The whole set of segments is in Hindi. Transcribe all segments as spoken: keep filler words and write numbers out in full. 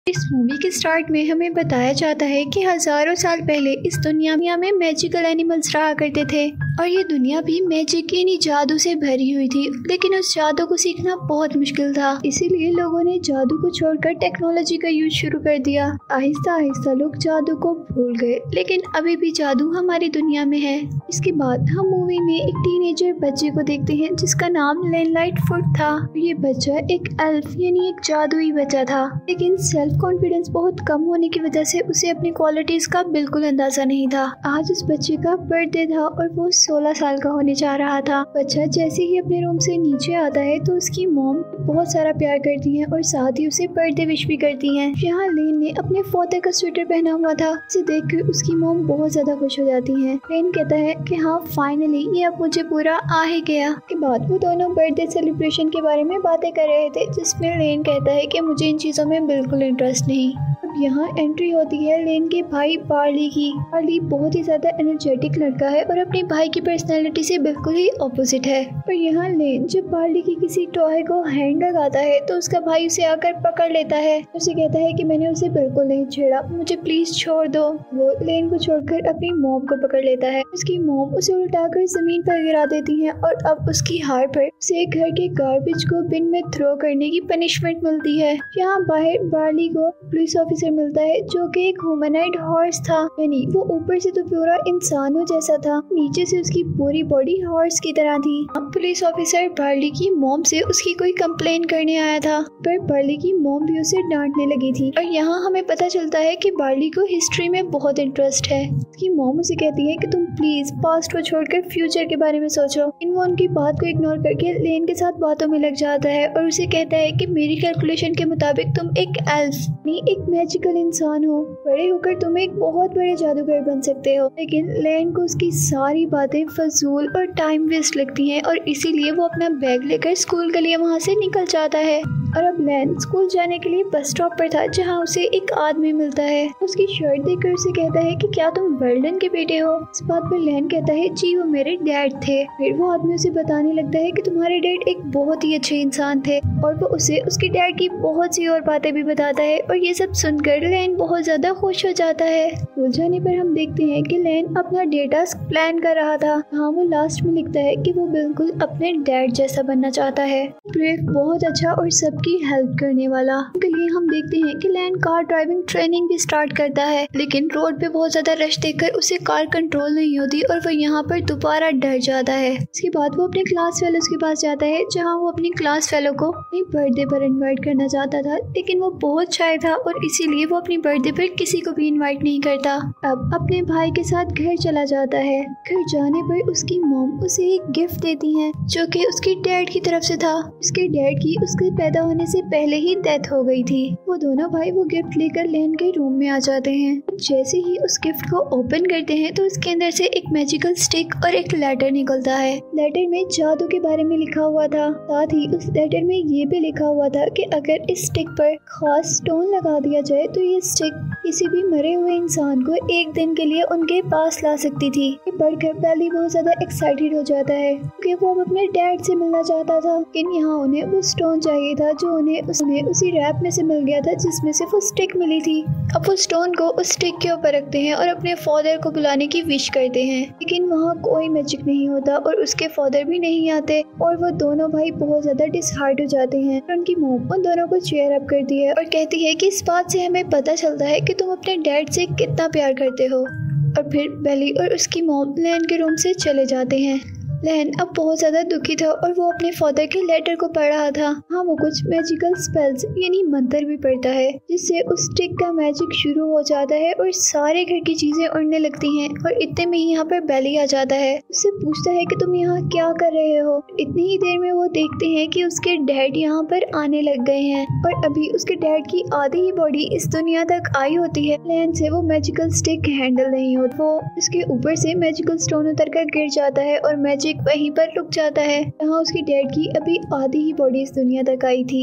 इस मूवी के स्टार्ट में हमें बताया जाता है कि हजारों साल पहले इस दुनिया में मैजिकल एनिमल्स रहा करते थे और ये दुनिया भी मैजिक यानी जादू से भरी हुई थी, लेकिन उस जादू को सीखना बहुत मुश्किल था। इसीलिए लोगों ने जादू को छोड़कर टेक्नोलॉजी का यूज शुरू कर दिया। आहिस्ता आहिस्ता लोग जादू को भूल गए, लेकिन अभी भी जादू हमारी दुनिया में है। इसके बाद हम मूवी में एक टीनेजर बच्चे को देखते हैं जिसका नाम लाइटफुट था। ये बच्चा एक एल्फ यानी एक जादुई बच्चा था, लेकिन सेल्फ कॉन्फिडेंस बहुत कम होने की वजह से उसे अपनी क्वालिटीज का बिल्कुल अंदाजा नहीं था। आज उस बच्चे का बर्थडे था और वो सोलह साल का होने जा रहा था। बच्चा जैसे ही अपने रूम से नीचे आता है तो उसकी मॉम बहुत सारा प्यार करती है और साथ ही उसे बर्थडे विश भी करती है। यहाँ लेन ने अपने फादर का स्वेटर पहना हुआ था, जिसे देखकर उसकी मॉम बहुत ज्यादा खुश हो जाती है। लेन कहता है कि हाँ फाइनली ये अब मुझे पूरा आ ही गया। के बाद वो दोनों बर्थडे सेलिब्रेशन के बारे में बातें कर रहे थे, जिसमें लेन कहता है कि मुझे इन चीजों में बिल्कुल इंटरेस्ट नहीं। अब यहाँ एंट्री होती है लेन के भाई बार्ली की। बार्ली बहुत ही ज्यादा एनर्जेटिक लड़का है और अपने भाई की पर्सनैलिटी से बिल्कुल ही ऑपोजिट है। और यहाँ लेन जब बार्ली की किसी टॉय को हैंड लगाता है तो उसका भाई उसे आकर पकड़ लेता है। उसे कहता है कि मैंने उसे बिल्कुल नहीं छेड़ा, मुझे प्लीज छोड़ दो। वो लेन को छोड़कर अपनी मॉम को पकड़ लेता है। उसकी मॉम उसे उल्टाकर जमीन पर गिरा देती है और अब उसकी हार पर उसे घर के गार्बेज को बिन में थ्रो करने की पनिशमेंट मिलती है। यहाँ बाहर बार्ली को पुलिस ऑफिसर मिलता है जो कि एक ह्यूमनॉइड हॉर्स था, यानी वो ऊपर से तो पूरा इंसानों जैसा था, नीचे से उसकी पूरी बॉडी हॉर्स की तरह थी। पुलिस ऑफिसर बार्ली की मॉम से उसकी कोई कंप्लेन करने आया था, पर बार्ली की मॉम भी उसे डांटने लगी थी। और यहाँ हमें पता चलता है कि बार्ली को हिस्ट्री में बहुत इंटरेस्ट है। उसकी मॉम उसे कहती है कि तुम प्लीज पास्ट को छोड़कर फ्यूचर के बारे में सोचो। इन वो उनकी बात को इग्नोर करके लेन के साथ बातों में लग जाता है और उसे कहता है कि मेरी कैलकुलेशन के मुताबिक तुम एक एल्फ एक मैजिकल इंसान हो, बड़े होकर तुम एक बहुत बड़े जादूगर बन सकते हो। लेकिन लेन को उसकी सारी बातें फजूल और टाइम वेस्ट लगती हैं और इसीलिए वो अपना बैग लेकर स्कूल के लिए वहाँ से निकल जाता है। और अब लेन स्कूल जाने के लिए बस स्टॉप पर था, जहाँ उसे एक आदमी मिलता है। उसकी शर्ट देखकर उसे कहता है कि क्या तुम वर्ल्डन के बेटे हो। इस बात पर लेन कहता है जी वो मेरे डैड थे। फिर वो आदमी उसे बताने लगता है कि तुम्हारे डैड एक बहुत ही अच्छे इंसान थे और वो उसे उसके डैड की बहुत सी और बातें भी बताता है। और ये सब सुनकर लेन बहुत ज्यादा खुश हो जाता है। स्कूल जाने पर हम देखते हैं कि लेन अपना डे टास्क प्लान कर रहा था। हाँ वो लास्ट में लिखता है कि वो बिल्कुल अपने डैड जैसा बनना चाहता है, ब्रेव, बहुत अच्छा और सबकी हेल्प करने वाला। के लिए हम देखते हैं कि लेन कार ड्राइविंग ट्रेनिंग भी स्टार्ट करता है, लेकिन रोड पे बहुत ज्यादा रश देखकर उसे कार कंट्रोल नहीं होती और वो यहाँ पर दोबारा डर जाता है। इसके बाद वो अपने क्लास फेलोज के पास जाता है, जहाँ वो अपनी क्लास फेलो को अपनी बर्थडे पर इन्वाइट करना चाहता था, लेकिन वो बहुत शाय था और इसीलिए वो अपनी बर्थडे पर किसी को भी इनवाइट नहीं करता। अब अपने भाई के साथ घर चला जाता है। घर जाने पर उसकी मॉम उसे एक गिफ्ट देती है जो कि उसके डैड की तरफ से था। उसके डैड की उसके पैदा होने से पहले ही डेथ हो गई थी। वो दोनों भाई वो गिफ्ट लेकर लेन के रूम में आ जाते हैं। जैसे ही उस गिफ्ट को ओपन करते हैं तो उसके अंदर से एक मैजिकल स्टिक और एक लेटर निकलता है। लेटर में जादू के बारे में लिखा हुआ था, साथ ही उस लेटर में ये भी लिखा हुआ था कि अगर इस स्टिक पर खास स्टोन लगा दिया जाए तो ये स्टिक किसी भी मरे हुए इंसान को एक दिन के लिए उनके पास ला सकती थी। ये पढ़कर बार्ली बहुत ज्यादा एक्साइटेड हो जाता है क्योंकि वो अब अपने डैड से मिलना चाहता था, लेकिन यहाँ उन्हें वो स्टोन चाहिए था जो उन्हें उसने उसी रैप में से मिल गया था जिसमें से वो स्टिक मिली थी। अब वो स्टोन को उस स्टिक के ऊपर रखते हैं और अपने फादर को बुलाने की विश करते हैं, लेकिन वहाँ कोई मैजिक नहीं होता और उसके फादर भी नहीं आते और वो दोनों भाई बहुत ज्यादा डिसहार्ट हो जाते हैं। उनकी मॉम उन दोनों को चेयर अप करती है और कहती है कि इस बात से हमें पता चलता है कि तुम अपने डैड से कितना प्यार करते हो। और फिर बेली और उसकी मॉम लेन के रूम से चले जाते हैं। लेन अब बहुत ज्यादा दुखी था और वो अपने फादर के लेटर को पढ़ रहा था। हाँ वो कुछ मैजिकल स्पेल्स यानी मंत्र भी पढ़ता है, जिससे उस स्टिक का मैजिक शुरू हो जाता है और सारे घर की चीजें उड़ने लगती हैं। और इतने में ही यहाँ पर बेली आ जाता है। उससे पूछता है कि तुम यहाँ क्या कर रहे हो। इतनी ही देर में वो देखते हैं कि उसके डैड यहाँ पर आने लग गए हैं और अभी उसके डैड की आधी ही बॉडी इस दुनिया तक आई होती है। लेन से वो मैजिकल स्टिक हैंडल नहीं होता, वो उसके ऊपर से मैजिकल स्टोन उतर कर गिर जाता है और मैजिक वहीं पर रुक जाता है। यहाँ उसके डैड की अभी आधी ही बॉडी इस दुनिया तक आई थी।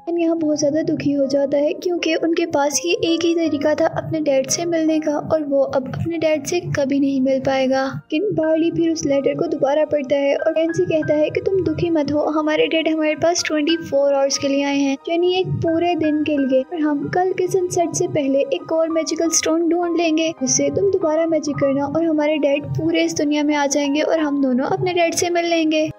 यहाँ बहुत ज्यादा दुखी हो जाता है क्योंकि उनके पास ये एक ही तरीका था अपने डैड से मिलने का और वो अब अपने डैड से कभी नहीं मिल पाएगा। लेकिन बार्ली फिर उस लेटर को दोबारा पढ़ता है और कैंसी कहता है कि तुम दुखी मत हो, हमारे डैड हमारे पास चौबीस आवर्स के लिए आए हैं, यानी एक पूरे दिन के लिए, और हम कल के सनसेट से पहले एक और मैजिकल स्टोन ढूंढ लेंगे जिससे तुम दोबारा मैजिक करना और हमारे डैड पूरे इस दुनिया में आ जाएंगे और हम दोनों अपने डैड से मिल लेंगे।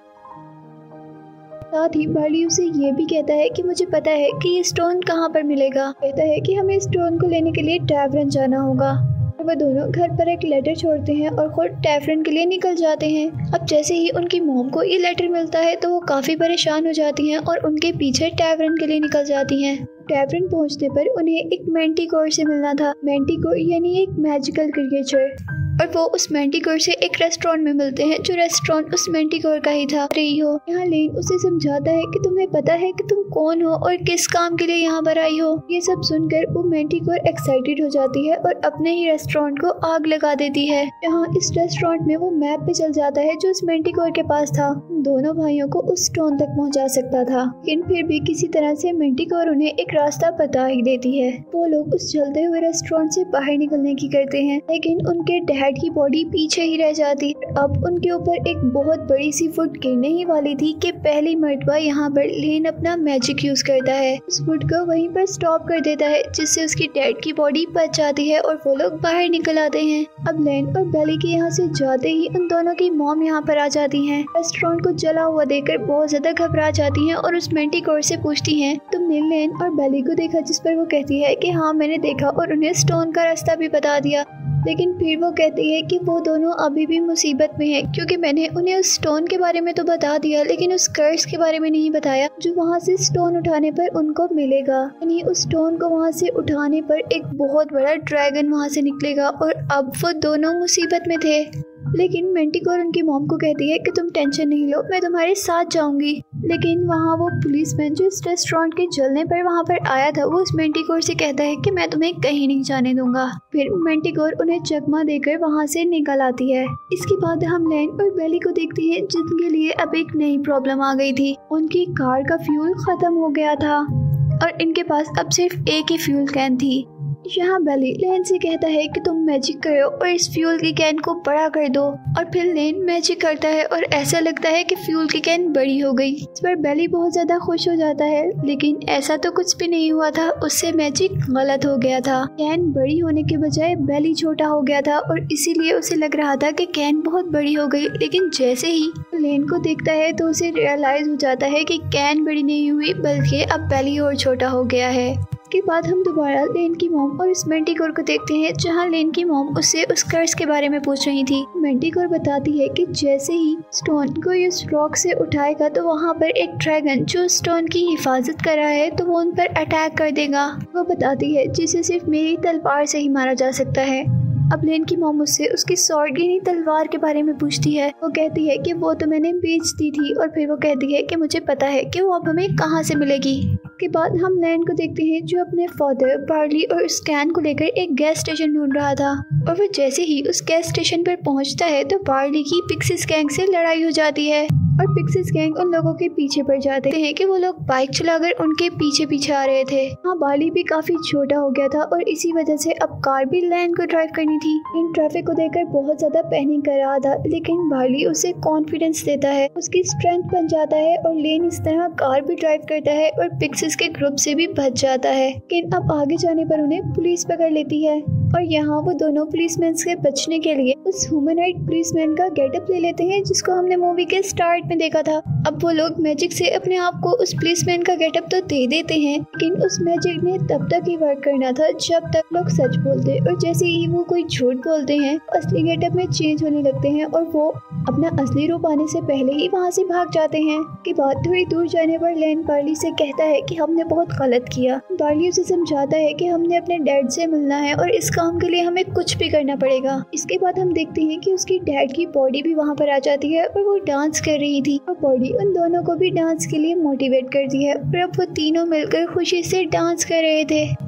साथ ही बार्ली उसे ये भी कहता है कि मुझे पता है कि ये स्टोन कहाँ पर मिलेगा। कहता है कि हमें स्टोन को लेने के लिए टैवरन जाना होगा। वह दोनों घर पर एक लेटर छोड़ते हैं और खुद टैवरन के लिए निकल जाते हैं। अब जैसे ही उनकी मॉम को ये लेटर मिलता है तो वो काफी परेशान हो जाती हैं और उनके पीछे टैवरन के लिए निकल जाती हैं। टैवरन पहुंचने पर उन्हें एक मैंटिकोर से मिलना था। मैंटिकोर यानी एक मैजिकल क्रिएचर, और वो उस मैंटिकोर से एक रेस्टोरेंट में मिलते हैं जो रेस्टोरेंट उस मैंटिकोर का ही था। रही हो यहाँ लेन उसे समझाता है कि तुम्हें पता है कि तुम कौन हो और किस काम के लिए यहाँ पर आई हो। ये सब सुनकर वो मैंटिकोर एक्साइटेड हो जाती है और अपने ही रेस्टोरेंट को आग लगा देती है। यहाँ इस रेस्टोरेंट में वो मैप पे चल जाता है जो उस मैंटिकोर के पास था, दोनों भाइयों को उस स्टोन तक पहुँचा सकता था। लेकिन फिर भी किसी तरह से मैंटिकोर उन्हें एक रास्ता बता ही देती है। वो लोग उस जलते हुए रेस्टोरेंट से बाहर निकलने की करते हैं, लेकिन उनके डैड की बॉडी पीछे ही रह जाती है। अब उनके ऊपर एक बहुत बड़ी सी फुट गिरने ही वाली थी कि पहली मर्तबा यहाँ पर लेन अपना मैजिक यूज करता है। उस फुट को वहीं पर स्टॉप कर देता है जिससे उसकी डैड की बॉडी बच जाती है और वो लोग बाहर निकल आते हैं। अब लेन और बैली के यहाँ से जाते ही उन दोनों की मॉम यहाँ पर आ जाती हैं। रेस्टोरेंट को जला हुआ देखकर बहुत ज्यादा घबरा जाती हैं और उस मैंटिकोर से पूछती हैं तुमने लेन और बैली को देखा, जिस पर वो कहती है कि हाँ मैंने देखा और उन्हें स्टोन का रास्ता भी बता दिया। लेकिन फिर वो कहती है कि वो दोनों अभी भी मुसीबत में हैं क्योंकि मैंने उन्हें उस स्टोन के बारे में तो बता दिया लेकिन उस कर्स के बारे में नहीं बताया जो वहाँ से स्टोन उठाने पर उनको मिलेगा। यानी उस स्टोन को वहाँ से उठाने पर एक बहुत बड़ा ड्रैगन वहाँ से निकलेगा और अब वो दोनों मुसीबत में थे। लेकिन मैंटिकोर उनकी मॉम को कहती है कि तुम टेंशन नहीं लो, मैं तुम्हारे साथ जाऊंगी। लेकिन वहाँ वो पुलिसमैन जो इस रेस्टोरेंट के जलने पर वहाँ पर आया था वो उस मैंटिकोर से कहता है कि मैं तुम्हें कहीं नहीं जाने दूंगा। फिर मैंटिकोर उन्हें चकमा देकर वहाँ से निकल आती है। इसके बाद हम लैन और बैली को देखते हैं जिनके लिए अब एक नई प्रॉब्लम आ गई थी। उनकी कार का फ्यूल खत्म हो गया था और इनके पास अब सिर्फ एक ही फ्यूल कैन थी। यहाँ बैली लेन से कहता है कि तुम मैजिक करो और इस फ्यूल की कैन को बड़ा कर दो, और फिर लेन मैजिक करता है और ऐसा लगता है कि फ्यूल की कैन बड़ी हो गई। इस पर बैली बहुत ज्यादा खुश हो जाता है, लेकिन ऐसा तो कुछ भी नहीं हुआ था, उससे मैजिक गलत हो गया था। कैन बड़ी होने के बजाय बैली छोटा हो गया था और इसीलिए उसे लग रहा था कि कैन बहुत बड़ी हो गई। लेकिन जैसे ही लेन को देखता है तो उसे रियलाइज हो जाता है कि कैन बड़ी नहीं हुई बल्कि अब बैली और छोटा हो गया है। के बाद हम दोबारा लेन की मॉम और इस मैंटिकोर को देखते हैं जहां लेन की मॉम उससे उस कर्स के बारे में पूछ रही थी। मैंटिकोर बताती है कि जैसे ही स्टोन को इस रॉक से उठाएगा तो वहां पर एक ड्रैगन जो स्टोन की हिफाजत कर रहा है तो वो उन पर अटैक कर देगा। वो बताती है जिसे सिर्फ मेरी तलवार से ही मारा जा सकता है। अब लेन की मॉम उससे उसकी सॉर्ड यानी तलवार के बारे में पूछती है। वो कहती है कि वो तो मैंने बेच दी थी, और फिर वो कहती है कि मुझे पता है कि वो अब हमें कहाँ से मिलेगी। के बाद हम लैन को देखते हैं जो अपने फादर बार्ली और उस कैन को लेकर एक गैस स्टेशन ढूंढ रहा था, और वो जैसे ही उस गैस स्टेशन पर पहुंचता है तो बार्ली की पिक्सिस गैंग से लड़ाई हो जाती है और पिक्सिस गैंग उन लोगों के पीछे पड़ जाते हैं कि वो लोग बाइक चलाकर उनके पीछे पीछे आ रहे थे। हाँ, बार्ली भी काफी छोटा हो गया था और इसी वजह से अब कार भी लैन को ड्राइव करनी थी। इन ट्रैफिक को देखकर बहुत ज्यादा पैनिक कर रहा था, लेकिन बार्ली उसे कॉन्फिडेंस देता है, उसकी स्ट्रेंथ बन जाता है और लेन इस तरह कार भी ड्राइव करता है और पिक्सिस के ग्रुप से भी बच जाता है। लेकिन अब आगे जाने पर उन्हें पुलिस पकड़ लेती है और यहाँ वो दोनों पुलिसमैन से बचने के लिए उस ह्यूमनॉइड पुलिसमैन का गेटअप ले लेते हैं जिसको हमने मूवी के स्टार्ट में देखा था। अब वो लोग मैजिक से अपने आप को उस पुलिसमैन का गेटअप तो दे देते हैं, लेकिन उस मैजिक ने तब तक ही वर्क करना था जब तक लोग सच बोलते, और जैसे ही वो कोई झूठ बोलते हैं असली गेटअप में चेंज होने लगते हैं और वो अपना असली रूप आने से पहले ही वहाँ से भाग जाते हैं। के बाद थोड़ी दूर जाने पर लैन बार्ली से कहता है कि हमने बहुत गलत किया। बार्ली उसे समझाता है कि हमने अपने डैड से मिलना है और इस काम के लिए हमें कुछ भी करना पड़ेगा। इसके बाद हम देखते हैं कि उसकी डैड की बॉडी भी वहाँ पर आ जाती है और वो डांस कर रही थी और बॉडी उन दोनों को भी डांस के लिए मोटिवेट करती है और अब वो तीनों मिलकर खुशी से डांस कर रहे थे।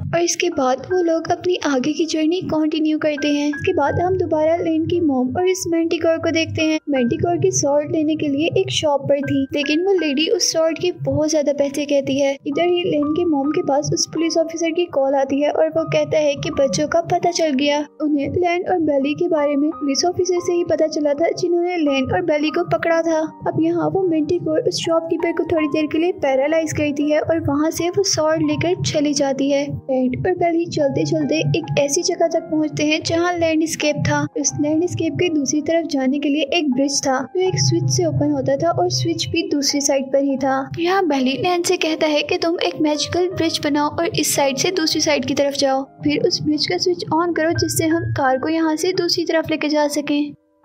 और इसके बाद वो लोग अपनी आगे की जर्नी कंटिन्यू करते हैं। इसके बाद हम दोबारा लेन की मॉम और इस मैंटिकोर को देखते हैं। मैंटिकोर की सॉर्ड लेने के लिए एक शॉप पर थी, लेकिन वो लेडी उस सॉर्ड के बहुत ज्यादा पैसे कहती है। इधर ही लेन के मॉम के पास उस पुलिस ऑफिसर की कॉल आती है और वो कहता है कि बच्चों का पता चल गया। उन्हें लैन और बैली के बारे में पुलिस ऑफिसर से ही पता चला था, जिन्होंने लैन और बैली को पकड़ा था। अब यहाँ वो मैंटिकोर उस शॉपकीपर को थोड़ी देर के लिए पैरालाइज करती है और वहाँ से वो सॉर्ड लेकर चली जाती है। लैन और बैली चलते चलते एक ऐसी जगह तक पहुँचते हैं जहाँ लैंडस्केप था। उस लैंडस्केप के दूसरी तरफ जाने के लिए एक ब्रिज था जो एक स्विच से ओपन होता था और स्विच भी दूसरी साइड पर ही था। यहाँ बैली लैन से कहता है कि तुम एक मैजिकल ब्रिज बनाओ और इस साइड से दूसरी साइड की तरफ जाओ, फिर उस ब्रिज का स्विच ऑन करो जिससे हम कार को यहाँ से दूसरी तरफ लेके जा सकें।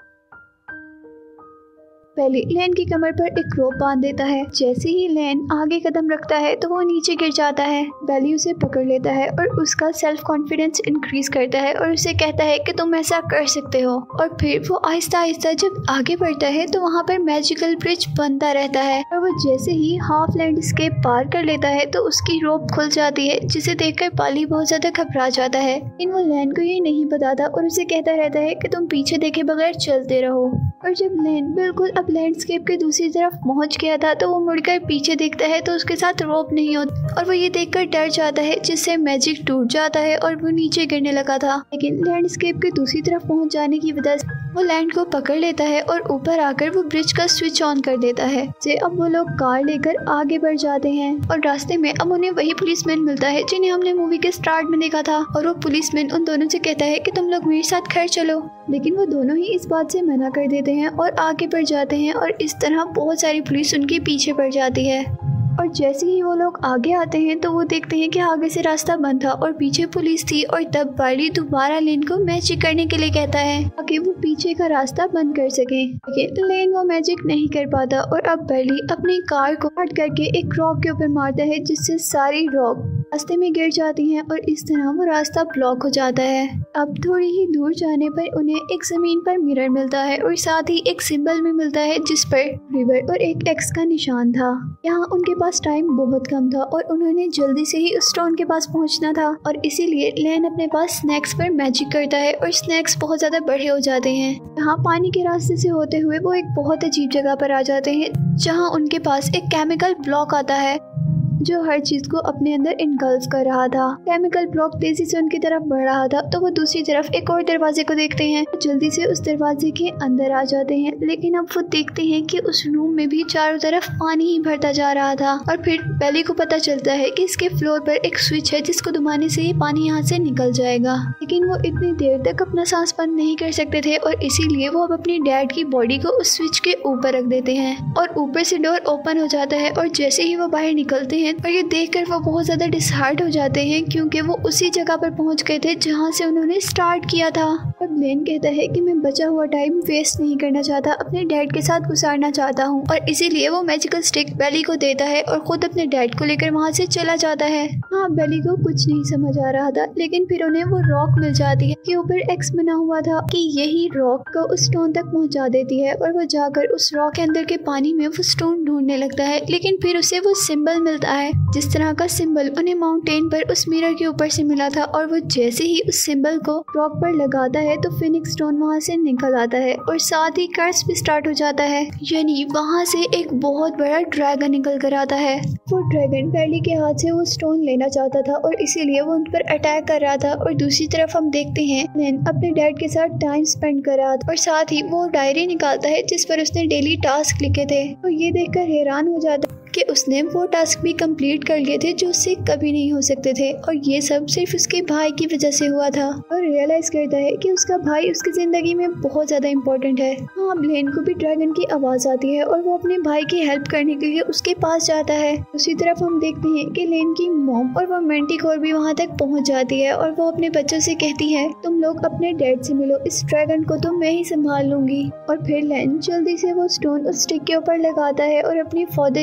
बैली लैन की कमर पर एक रोप बांध देता है। जैसे ही लैन आगे कदम रखता है तो वो नीचे गिर जाता है। बैली उसे पकड़ लेता है और उसका सेल्फ कॉन्फिडेंस इंक्रीज करता है और उसे कहता है कि तुम ऐसा कर सकते हो। और फिर वो आहिस्ता आहिस्ता जब आगे बढ़ता है तो वहाँ पर मैजिकल ब्रिज बनता रहता है और वो जैसे ही हाफ लैंडस्केप पार कर लेता है तो उसकी रोप खुल जाती है, जिसे देखकर बैली बहुत ज्यादा घबरा जाता है। लेकिन वो लैन को ये नहीं बताता और उसे कहता रहता है कि तुम पीछे देखे बगैर चलते रहो। और जब लैन बिल्कुल अब लैंडस्केप के दूसरी तरफ पहुंच गया था तो वो मुड़कर पीछे देखता है तो उसके साथ रोप नहीं होता और वो ये देखकर डर जाता है, जिससे मैजिक टूट जाता है और वो नीचे गिरने लगा था। लेकिन लैंडस्केप के दूसरी तरफ पहुंच जाने की वजह से वो लैंड को पकड़ लेता है और ऊपर आकर वो ब्रिज का स्विच ऑन कर देता है। से अब वो लोग कार लेकर आगे बढ़ जाते हैं और रास्ते में अब उन्हें वही पुलिसमैन मिलता है जिन्हें हमने मूवी के स्टार्ट में देखा था। और वो पुलिसमैन उन दोनों से कहता है कि तुम लोग मेरे साथ घर चलो, लेकिन वो दोनों ही इस बात से मना कर देते हैं और आगे बढ़ जाते हैं और इस तरह बहुत सारी पुलिस उनके पीछे पड़ जाती है। और जैसे ही वो लोग आगे आते हैं तो वो देखते हैं कि आगे से रास्ता बंद था और पीछे पुलिस थी। और तब बार्ली दोबारा लेन को मैजिक करने के लिए कहता है ताकि वो पीछे का रास्ता बंद कर सके, लेकिन लेन वो मैजिक नहीं कर पाता और अब बार्ली अपनी कार को हट करके एक रॉक के ऊपर मारता है, जिससे सारी रॉक रास्ते में गिर जाती हैं और इस तरह वो रास्ता ब्लॉक हो जाता है। अब थोड़ी ही दूर जाने पर उन्हें एक जमीन पर मिरर मिलता है और साथ ही एक सिंबल भी मिलता है जिस पर रिवर और एक एक्स का निशान था। यहाँ उनके पास टाइम बहुत कम था और उन्होंने जल्दी से ही उस स्टोन के पास पहुँचना था और इसीलिए लैन अपने पास स्नैक्स पर मैजिक करता है और स्नैक्स बहुत ज्यादा बड़े हो जाते हैं। यहाँ पानी के रास्ते से होते हुए वो एक बहुत अजीब जगह पर आ जाते हैं जहाँ उनके पास एक केमिकल ब्लॉक आता है जो हर चीज को अपने अंदर इनगल्फ कर रहा था। केमिकल ब्लॉक तेजी से उनकी तरफ बढ़ रहा था तो वो दूसरी तरफ एक और दरवाजे को देखते हैं, जल्दी से उस दरवाजे के अंदर आ जाते हैं। लेकिन अब वो देखते हैं कि उस रूम में भी चारों तरफ पानी ही भरता जा रहा था। और फिर बैली को पता चलता है कि इसके फ्लोर पर एक स्विच है जिसको दबाने से ये पानी यहाँ से निकल जाएगा। लेकिन वो इतनी देर तक अपना सांस बंद नहीं कर सकते थे और इसीलिए वो अब अपनी डैड की बॉडी को उस स्विच के ऊपर रख देते हैं और ऊपर से डोर ओपन हो जाता है। और जैसे ही वो बाहर निकलते हैं और ये देखकर वो बहुत ज्यादा डिसहार्ट हो जाते हैं, क्योंकि वो उसी जगह पर पहुंच गए थे जहां से उन्होंने स्टार्ट किया था। अब लेन कहता है कि मैं बचा हुआ टाइम वेस्ट नहीं करना चाहता, अपने डैड के साथ गुजारना चाहता हूं और इसीलिए वो मैजिकल स्टिक बैली को देता है और खुद अपने डैड को लेकर वहां से चला जाता है। हाँ, बैली को कुछ नहीं समझ आ रहा था, लेकिन फिर उन्हें वो रॉक मिल जाती है कि ऊपर एक्स बना हुआ था कि यही रॉक को उस स्टोन तक पहुंचा देती है और वो जाकर उस रॉक के अंदर के पानी में वो स्टोन ढूंढने लगता है। लेकिन फिर उसे वो सिंबल मिलता है जिस तरह का सिंबल उन्हें माउंटेन पर उस मिरर के ऊपर से मिला था और वो जैसे ही उस सिंबल को रॉक पर लगाता है तो फिनिक्स स्टोन वहां से निकल आता है और साथ ही कर्स भी स्टार्ट हो जाता है, यानी वहां से एक बहुत बड़ा ड्रैगन निकल कर आता है। वो ड्रैगन बैली के हाथ से वो स्टोन लेना चाहता था और इसीलिए वो उन पर अटैक कर रहा था। और दूसरी तरफ हम देखते हैं लैन अपने डैड के साथ टाइम स्पेंड कर रहा था और साथ ही वो डायरी निकालता है जिस पर उसने डेली टास्क लिखे थे। तो ये देखकर हैरान हो जाता है कि उसने वो टास्क भी कंप्लीट कर लिए थे जो उससे कभी नहीं हो सकते थे और ये सब सिर्फ उसके भाई की वजह से हुआ था। और रियलाइज करता है कि उसका भाई उसकी जिंदगी में बहुत ज्यादा इम्पोर्टेंट है। हाँ, लेन को भी ड्रैगन की आवाज आती है और वो अपने भाई की हेल्प करने के लिए उसके पास जाता है। दूसरी तरफ हम देखते हैं कि लेन की मॉम और वो मैंटिकोर भी वहाँ तक पहुँच जाती है और वो अपने बच्चों से कहती है तुम लोग अपने डैड से मिलो, इस ड्रैगन को तो मैं ही संभाल लूंगी। और फिर लेन जल्दी से वो स्टोन उस स्टिक के ऊपर लगाता है और अपनी फादर की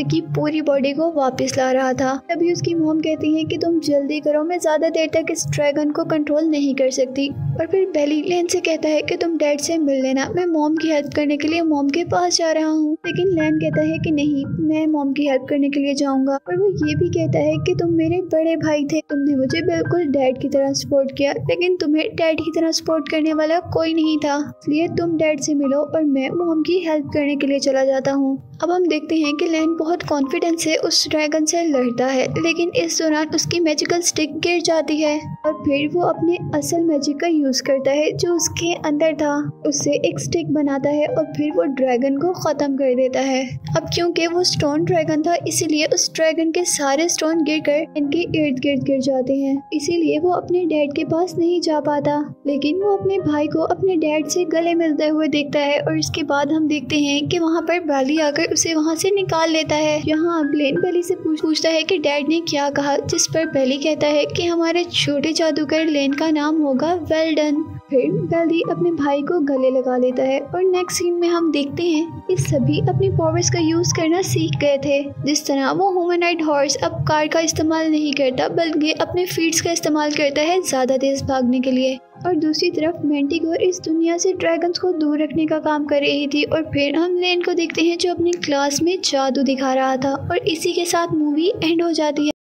पूरी बॉडी को वापस ला रहा था। तभी उसकी मॉम कहती है कि तुम जल्दी करो, मैं ज्यादा देर तक इस ड्रैगन को कंट्रोल नहीं कर सकती। और फिर बेली लैन से कहता है कि तुम डैड से मिल लेना, मैं मॉम की हेल्प करने के लिए मॉम के पास जा रहा हूँ। लेकिन लैन कहता है कि नहीं, मैं मॉम की हेल्प करने के लिए जाऊंगा। और वो ये भी कहता है कि तुम मेरे बड़े भाई थे, तुमने मुझे बिल्कुल डैड की तरह सपोर्ट किया, लेकिन तुम्हें डैड की तरह सपोर्ट करने वाला कोई नहीं था, इसलिए तुम डैड से मिलो और मैं मॉम की हेल्प करने के लिए चला जाता हूँ। अब हम देखते हैं कि लैन बहुत कॉन्फिडेंस से उस ड्रैगन से लड़ता है, लेकिन इस दौरान उसकी मैजिकल स्टिक गिर जाती है और फिर वो अपने असल मैजिक का यूज करता है जो उसके अंदर था। उससे एक स्टिक बनाता है और फिर वो ड्रैगन को खत्म कर देता है। अब क्योंकि वो स्टोन ड्रैगन था, इसीलिए उस ड्रैगन के सारे स्टोन गिरकर इनके इर्द गिर्द गिर जाते हैं, इसीलिए वो अपने डैड के पास नहीं जा पाता। लेकिन वो अपने भाई को अपने डैड से गले मिलते हुए देखता है और इसके बाद हम देखते हैं कि वहाँ पर बार्ली आकर उसे वहाँ से निकाल लेता है। यहाँ ग्लेन बेली से पूछ, पूछता है कि डैड ने क्या कहा, जिस पर बेली कहता है कि हमारे छोटे जादूगर लेन का नाम होगा वेल डन। फिर बेली अपने भाई को गले लगा लेता है और नेक्स्ट सीन में हम देखते हैं कि सभी अपनी पावर्स का यूज करना सीख गए थे। जिस तरह वो ह्यूमनॉइड हॉर्स अब कार का इस्तेमाल नहीं करता बल्कि अपने फीट्स का इस्तेमाल करता है ज्यादा तेज भागने के लिए। और दूसरी तरफ मैंटिकोर इस दुनिया से ड्रैगन्स को दूर रखने का काम कर रही थी। और फिर हम लेन को देखते हैं जो अपनी क्लास में जादू दिखा रहा था और इसी के साथ मूवी एंड हो जाती है।